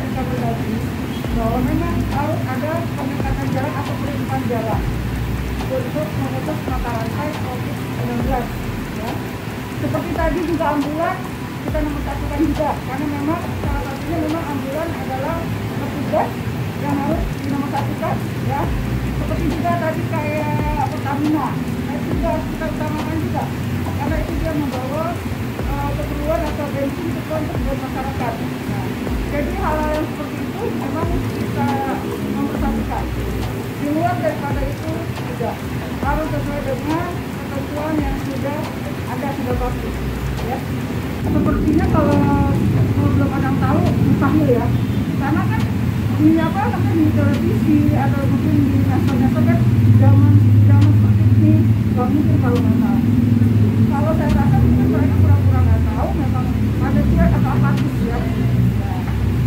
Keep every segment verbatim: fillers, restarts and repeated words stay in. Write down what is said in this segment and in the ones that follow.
kami tadi bahwa memang harus ada penyekatan jalan atau penutupan jalan untuk memutus mata rantai covid sembilan belas. Ya. Seperti tadi juga ambulan kita nomor satukan juga, karena memang salah satunya memang ambulan adalah petugas yang harus dinomor satukan. Ya. Seperti juga tadi kayak Pertamina, nah, itu juga harus kita utamakan juga, karena itu dia membawa uh, keperluan atau bensin untuk buat masyarakat. Nah, jadi hal-hal yang seperti itu memang kita mempersatukan. Di luar daripada itu tidak, harus sesuai dengan ketentuan yang sudah ada, sudah bagus. Ya. Sepertinya kalau, kalau belum ada yang tahu, mustahil ya, karena kan di apa namanya di televisi atau mungkin di nasional kan zaman zaman seperti ini nggak mungkin kalau nggak tahu. Kalau saya rasa mungkin mereka pura-pura nggak tahu, memang ada cuek atau apatis ya. Nah,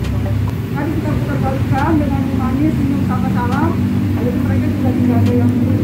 tadi kita putar balikan dengan manis, senyum, sama salam, jadi mereka juga tidak ada yang